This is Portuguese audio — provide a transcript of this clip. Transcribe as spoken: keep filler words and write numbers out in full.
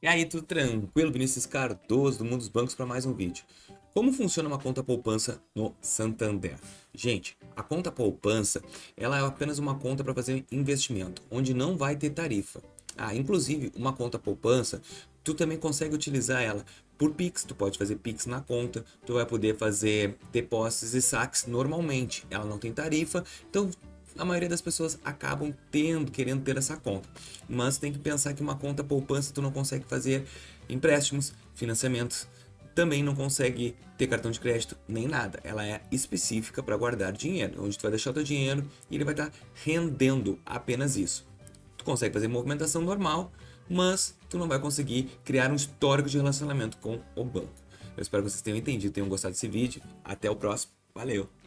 E aí, tudo tranquilo? Vinícius Cardoso, do Mundo dos Bancos, para mais um vídeo. Como funciona uma conta poupança no Santander? Gente, a conta poupança, ela é apenas uma conta para fazer investimento, onde não vai ter tarifa. Ah, inclusive, uma conta poupança, tu também consegue utilizar ela por Pix, tu pode fazer Pix na conta, tu vai poder fazer depósitos e saques normalmente. Ela não tem tarifa, então a maioria das pessoas acabam tendo, querendo ter essa conta. Mas tem que pensar que uma conta poupança tu não consegue fazer empréstimos, financiamentos, também não consegue ter cartão de crédito nem nada. Ela é específica para guardar dinheiro, onde tu vai deixar o teu dinheiro e ele vai estar rendendo apenas isso. Tu consegue fazer movimentação normal, mas tu não vai conseguir criar um histórico de relacionamento com o banco. Eu espero que vocês tenham entendido, tenham gostado desse vídeo. Até o próximo. Valeu!